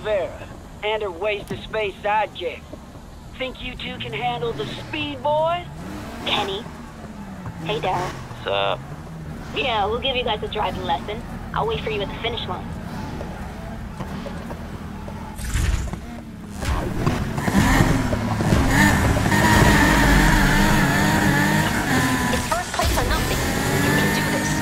Vera and her waste-of-space sidekick. Think you two can handle the speed, boys? Kenny. Hey, Daryl. What's up? Yeah, we'll give you guys a driving lesson. I'll wait for you at the finish line. It's first place or nothing. You can do this.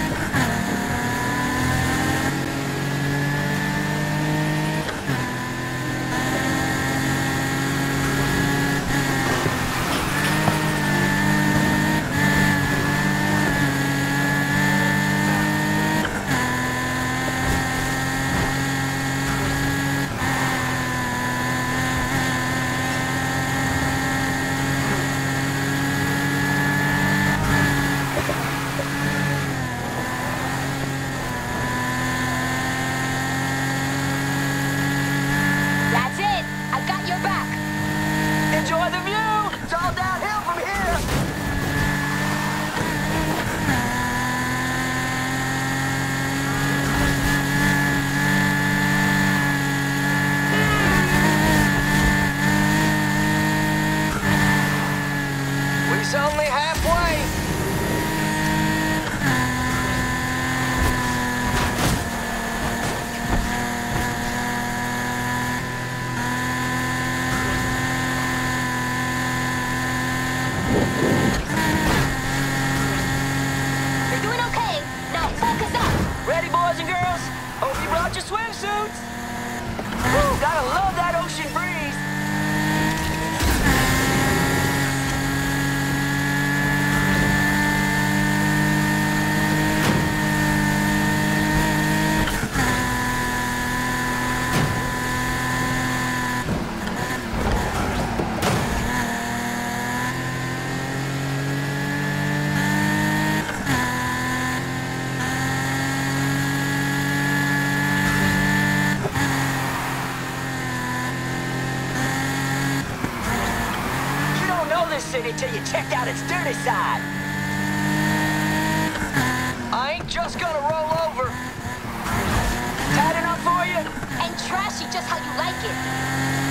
Enjoy the view! It's all downhill from here! We're only halfway! Ready, boys and girls? Hope you brought your swimsuits! Woo, gotta love that ocean breeze! City till you checked out its dirty side. I ain't just gonna roll over. Tight enough for you? And trashy just how you like it.